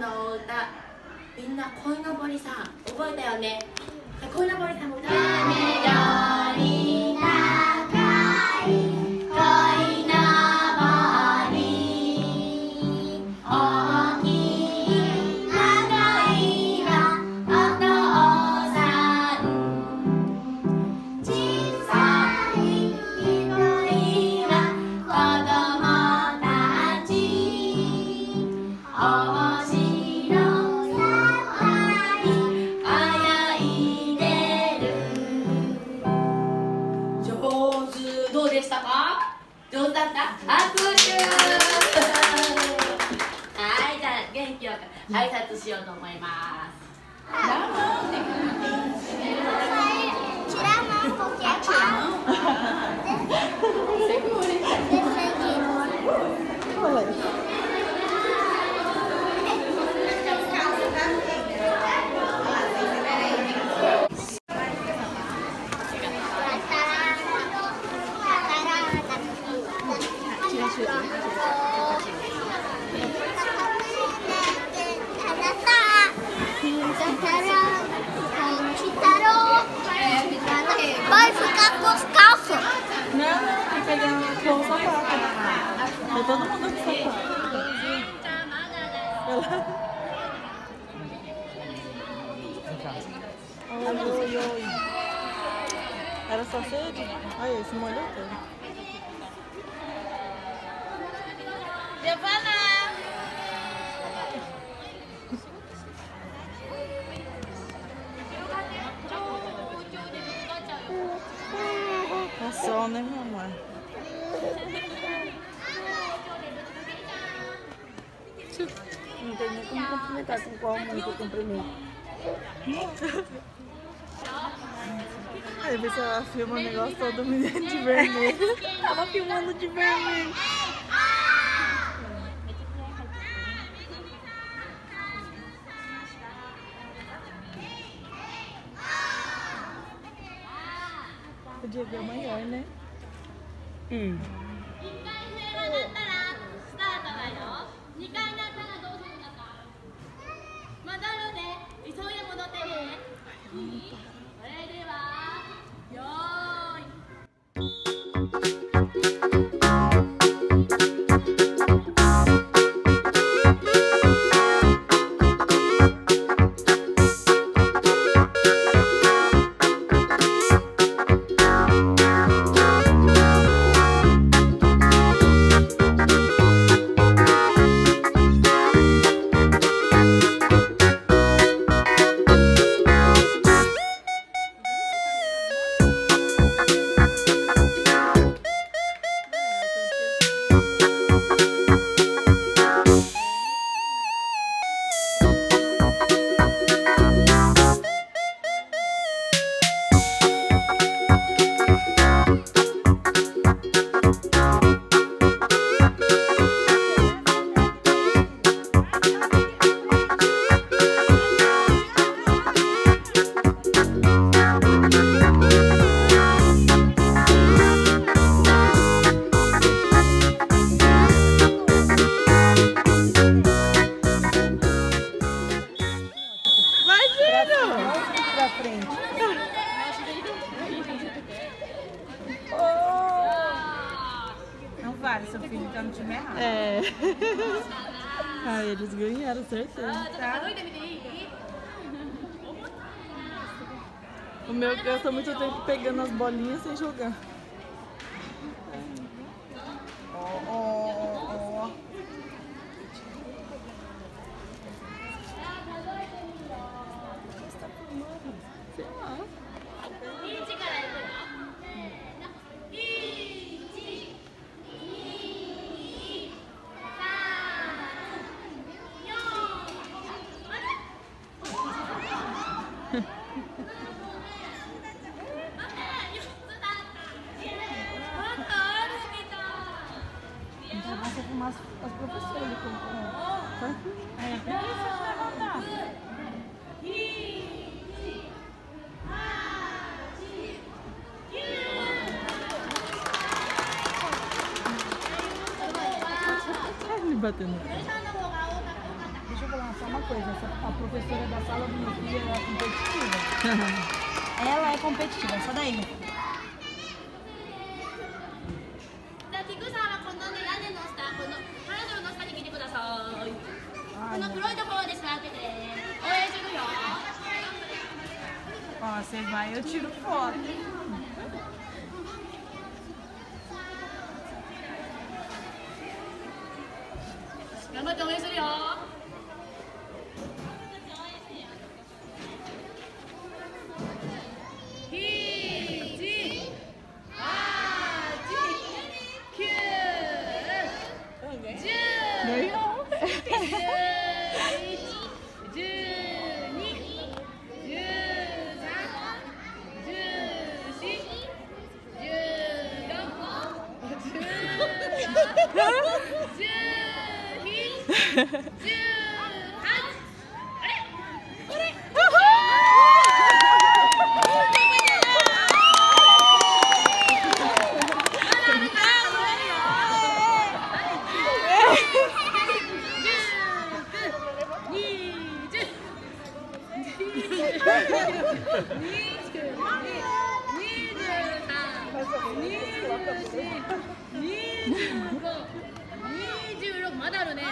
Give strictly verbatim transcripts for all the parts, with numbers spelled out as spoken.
のお歌、みんな鯉のぼりさん覚えたよね。鯉のぼりさんも歌う。どうでしたか？上手だった？拍手。はい、じゃあ元気よく挨拶しようと思います。 Vai ficar com os calços. Não, não, tem que pegar com o sapato. Vai todo mundo com sapato. Oi, oi, oi. Era só sede? Olha, esse molhou todo. Giovanna! Tá só, né, meu amor? Não tem nem como cumprimentar com qual mãe que eu cumprimento. Aí, vê se ela filma o negócio todo menino de vermelho. Tava filmando de vermelho. Podia ver o maior, né? Hum. Não vale, seu filho tá no time errado. É. Ah, eles ganharam, certeza. Tá? O meu gasta muito tempo pegando as bolinhas sem jogar. Ó, ó, ó. Sei lá. Você filmar as, as professoras ali como tá? É, por isso você vai voltar. Me batendo. Deixa eu falar só uma uma coisa, essa, a professora da sala do meu filho é competitiva. Ela é competitiva, essa daí, meu filho. キクさんはこのね屋根の下、このハンドルの下に来てください。この黒いところで座ってて、応援するよ。 Ó, você vai, eu tiro foto. 頑張って応援するよ。 まだあるね。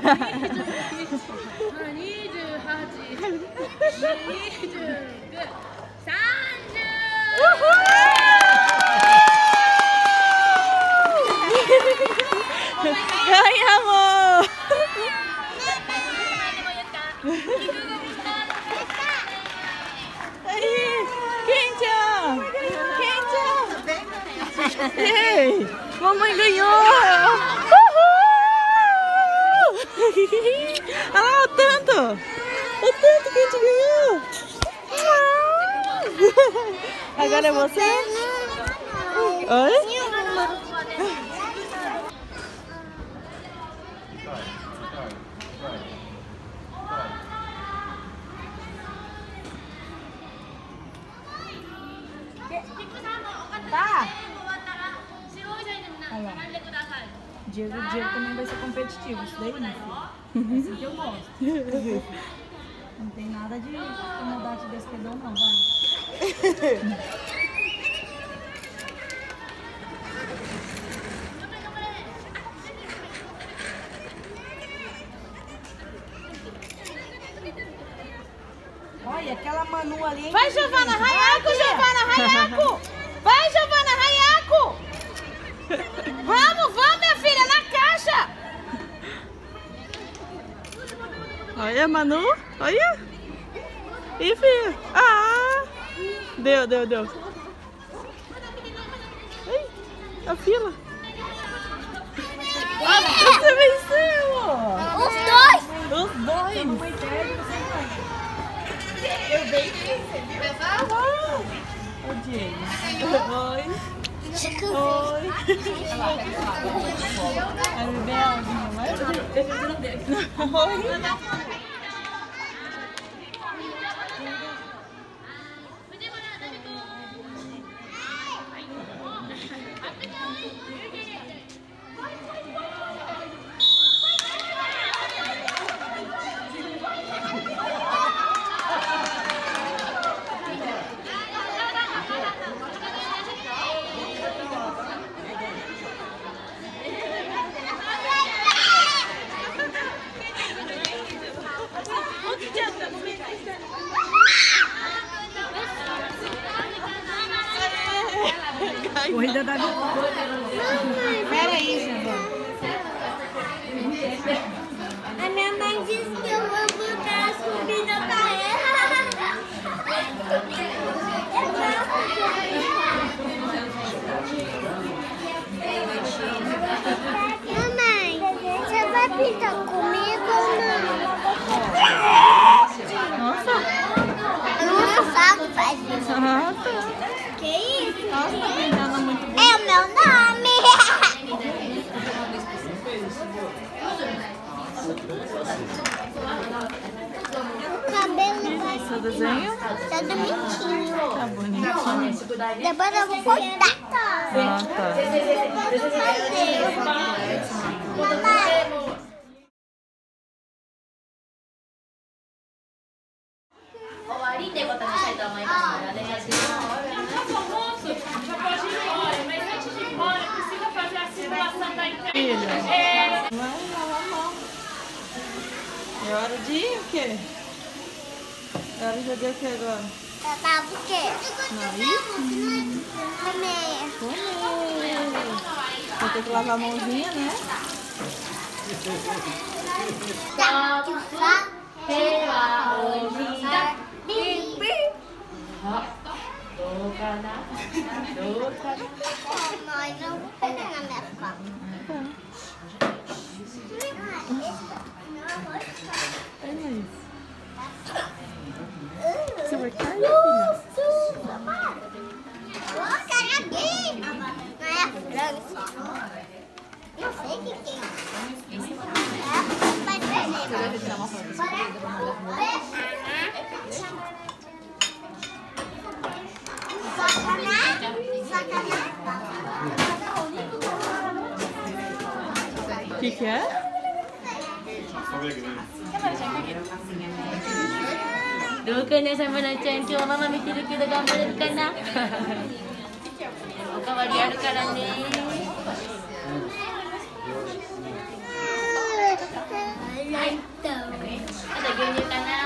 にじゅうはち、にじゅうきゅう、さんじゅう。 Ganhamos! Aí, Kentia! Kentia! Ei, mamãe ganhou! Olha lá o tanto! O tanto que a gente ganhou! Agora é você? Oi? Tá! Olha lá. Diego, Diego também vai ser competitivo, isso daí, meu filho. É assim que eu gosto. Não tem nada de comodate desse pedão, não, vai. Olha, aquela Manu ali... Hein? Vai, Giovana, Raiaco, Giovana, Raiaco! Vai, Giovana, Raiaco! Vamos, vamos, minha filha, na caixa! Olha, Manu, olha. Ih, filha. Ah! Deu, deu, deu. Ai, a fila. Você venceu! Os dois! Os dois! Eu venci, você viu essa? Ô, Diego. Oi. Oi. A Rebelde, vai? Oi. Corrida da Globo. Peraí, Giovana. A minha mãe disse que eu vou botar as comidas pra ela. Mamãe, você vai pintar comigo ou não? Nossa. Eu não sabe faz isso. Ah, tá. Que isso? Nossa, tá pintando muito bem. É o meu nome. O cabelo vai Seu desenho? tá bonitinho. Tá bonitinho. Depois eu vou cortar. Ah, tá. Eu vou fazer. Mamãe. りっていうことにしたいと思いますので、お願いします。 Almoço, já pode ir embora, mas antes de ir embora precisa fazer a simulação da entrega. Filha. Vai lá, vai lá. É hora de ir o quê? É hora de fazer o quê agora? Eu tava o quê? Aí? Comer. Comer. Vai ter que lavar a mãozinha, né? 手はおじだ。ピンピン。あ、どうかな。どうかな。 Nós não vamos pegar na minha copa. É isso. Você vai cair, filha? Vou cair aqui. Não é a França. Não sei o que que é. É, vai ver. O que que é? Do ka na sa mga chan今日ママ見てるけど頑張れるかな。おかわりあるからね。はい。あと牛乳かな。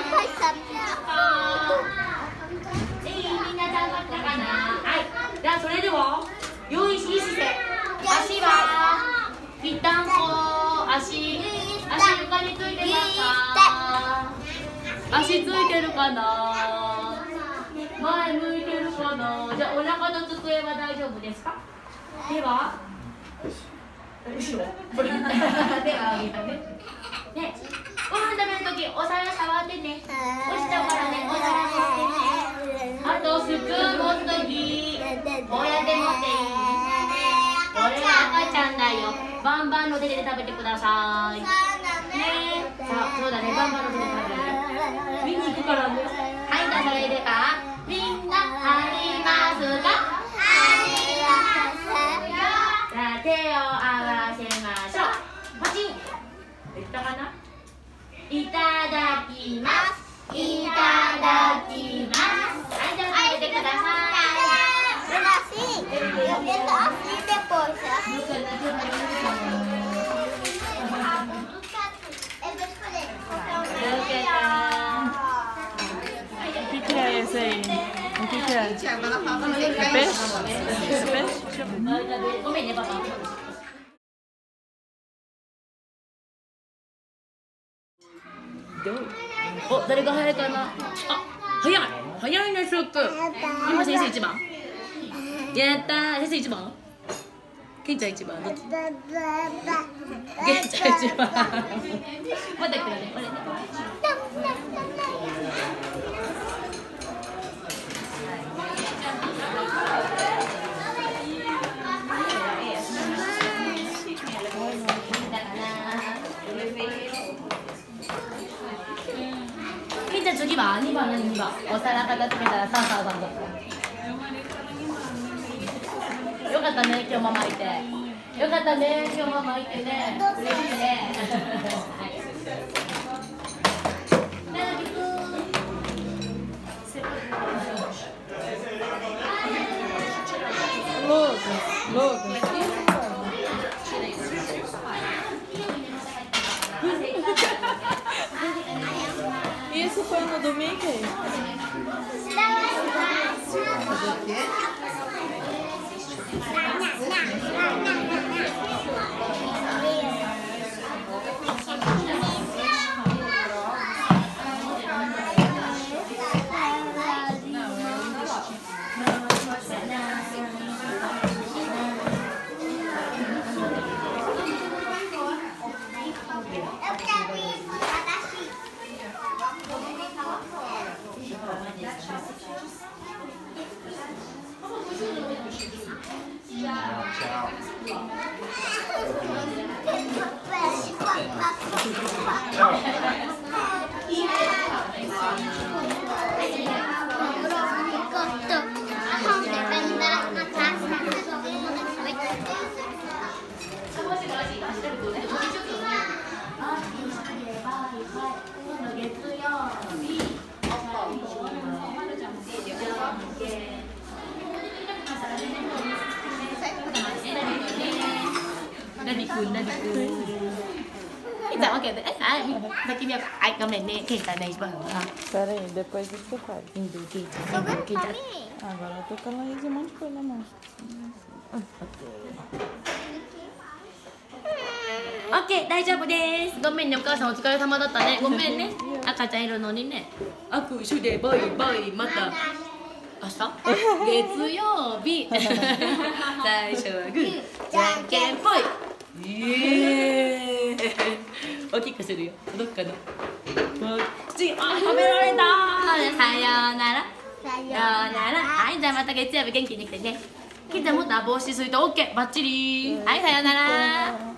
えい、みんな頑張ったかな。はい。じゃあそれでは用意しい姿勢。足はぴったんこ。足足床についてますか。足ついてるかな。前向いてるかな。じゃあお腹の机は大丈夫ですか。では後ろでは上げたね。ね、ご飯食べるときお皿触ってね。落ちちゃうからね、お皿触ってね。あとスプーン持つときこうやって持っていい。これは赤ちゃんだよ。バンバンの手で食べてください。ね、さあ、そうだね、バンバンの手で食べる。見に行くからね。はい、じゃあそれでかみんなありますか。 あります。 じゃあ手を合わせましょう。パチン。できたかな。いただきます。いただきます。はい、じゃあ食べてください。 Assim, eu fiz assim depois. Assim. Eu vou escolher. O que que é esse aí? O que que é? É peixe? É peixe? Deixa eu ver. ごめんね、パパ。お、誰が早いかな。あ、早い。早いね、スープ。今先生一番。やったー、先生一番。ケンちゃん一番。どっち。ケンちゃん一番。また来るね、これね。ケンちゃん次は二番、何二番。お皿片付けたらさんさんさんと。よかったね、今日ママいて。よかったね、今日ママいてね。嬉しいね。 Lucas, Lucas. Isso foi no domingo? Fazer o quê? Tchau. くんなりくんじゃあ OK でえはい先見ようかはいごめんねケイちゃんね一番は Pera aí, depois você faz. インドケイちゃん Sobrou ケイちゃん pra mim. Agora eu tô com a Laís e um monte de coisa na mão. OK 大丈夫ですごめんねお母さんお疲れ様だったねごめんね赤ちゃんいるのにね握手でバイバイまた明日月曜日最初はグーじゃんけんぽいイエーイ大きくするよ届くかなこっちあ食べられたさようならさようならはいじゃあまた月曜日元気に来てねケイちゃんもっと帽子すると OK バッチリはいさようなら